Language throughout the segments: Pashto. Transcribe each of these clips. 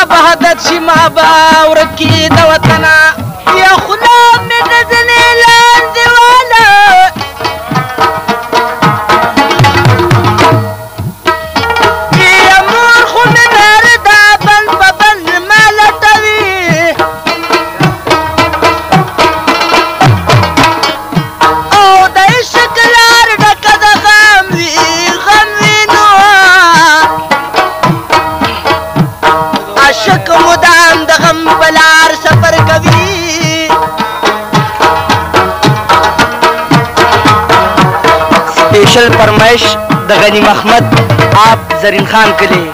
بهدد شي ما به ورکي د وطنه یا خلا مې د ځنې لاندې واله یا مور خو مې نر دا بند په بند ما لټوي او د عشق لار ډکه د غم وي نو عاشق مدام د غم په لار سفر کوي स्पेशल फरमाइश द गनी महमद आप जरीन खान के लिए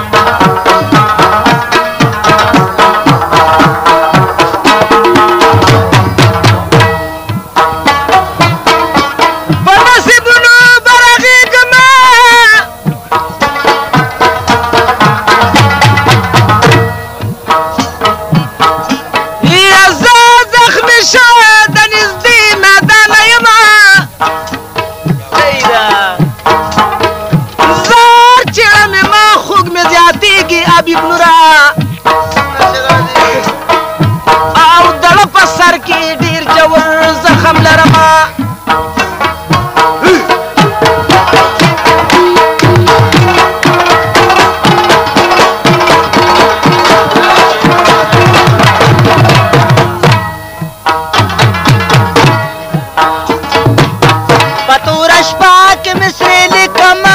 او دړه په سر کې ډیر جوړ زخم لرما پتور شپه کې مصري لیکما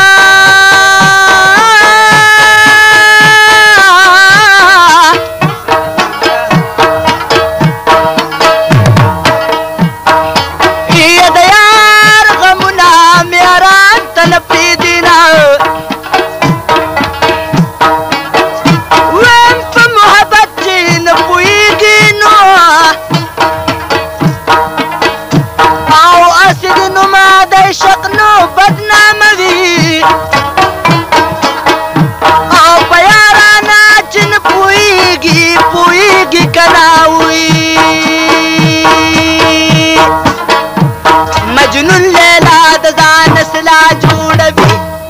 مجنون لیلا د ځان سلا جوړوي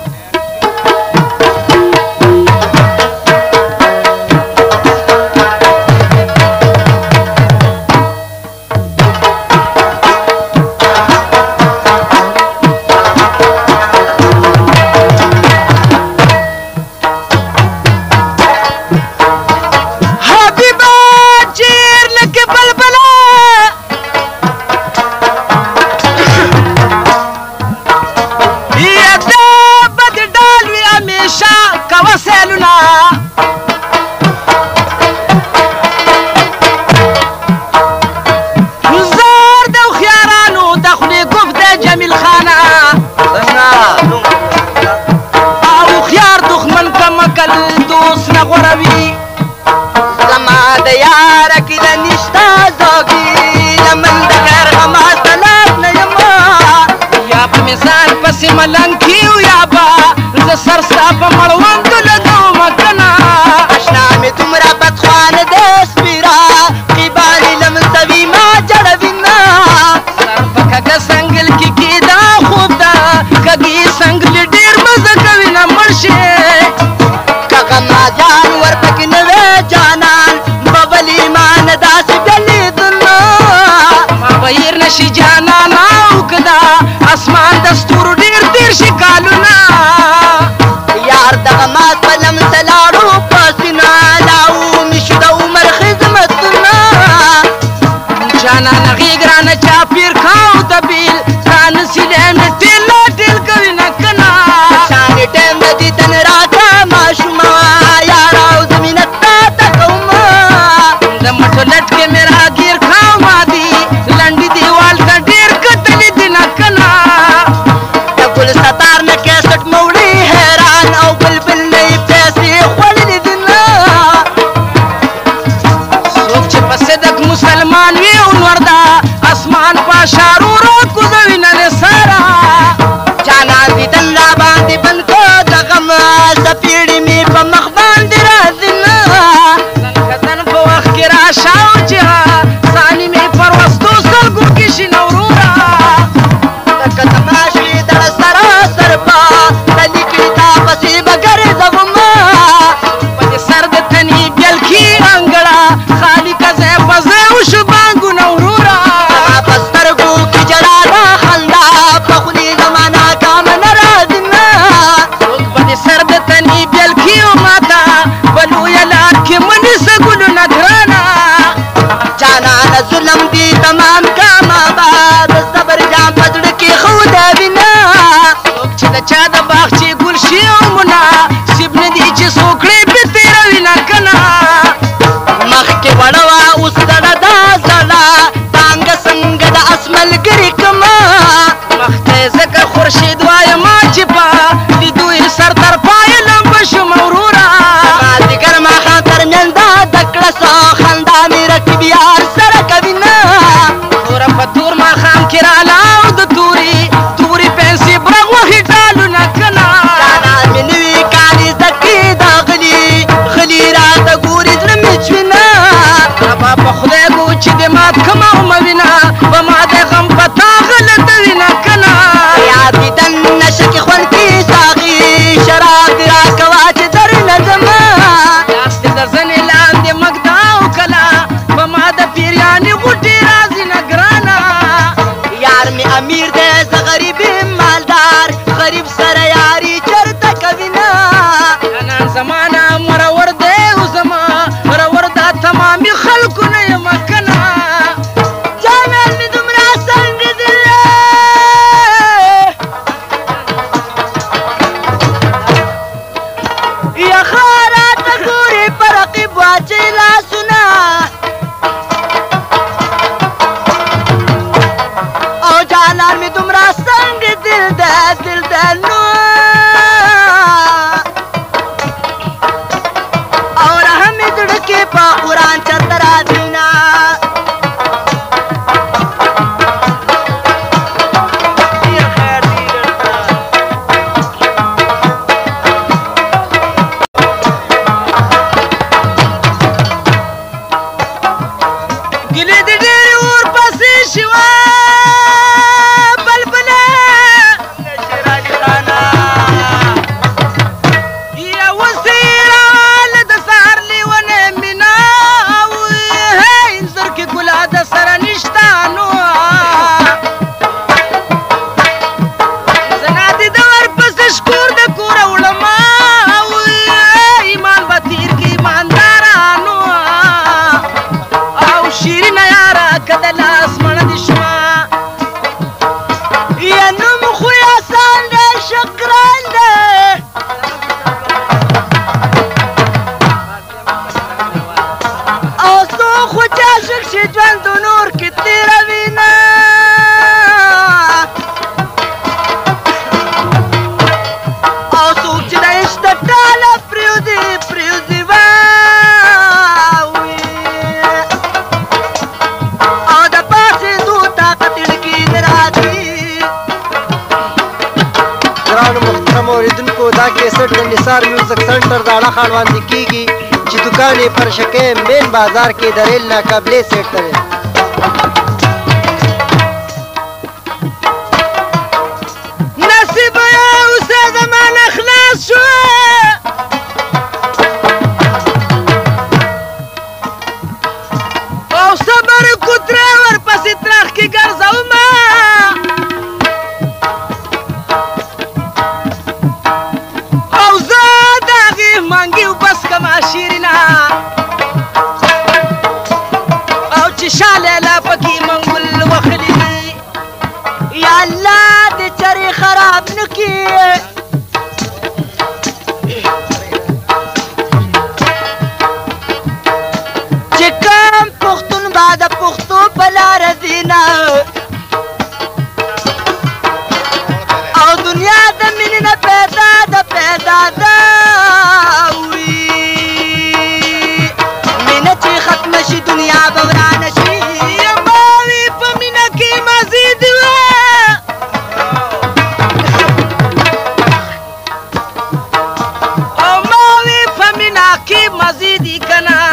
ملنګ کیو یا با ز سرستا په مړوند لګو مکنا اشنا مې تمرا بدخوان د سپیرا قبالي لمسوي ما جړوینا سر پکګه سنگل کی کیدا خوب دا کګي سنگل ډیر مزه کوي نه مرشه کګه ما جان ور پک نه جانان ببلی مان داس دلی دنا ما بیر نشي جانان او کدا اسمان دستور شکالونا یار دغه مات پلم سلاړو پاسینا لاو مشو د عمر خدمتنا جانا نغی ګرانه چا پیر کاو تبیل کان سیله می تل تل کوي نکنا شان ټیم دې تن راکا ماشوما یار او زمینه تا تکوما د مټو لټ کې میرا گیر کاو مادي لنډي دیوال ته ډیر کتل دي نکنا ستار میں کیسٹ موڑی حیران او بلبل نئی پیسی خوڑی دینا سوچ پسدک مسلمان وی انوردا اسمان پاش په قرآن چرته راځينا دا کیسټ د نثار میوزک سنټر د اړه خان باندې کیږي چې دکان یې پر شکه مین بازار کې د ریل ناقابلې سیټ دی نصیب یا اوسه زمانه خلاص شو او صبر کوتره ورپسې ترخ کې ګرځومه شیرنا او چې شاله لا پکې منګل وخلی یا الله دې چرې خراب نکي چې کوم پښتون بعد پښتو په لار دینه او دنیا د مینې نه پیدا ده دنیا بورانه شي ماوي په مینه کې مزید او ماوي په مینه کې مزید کنا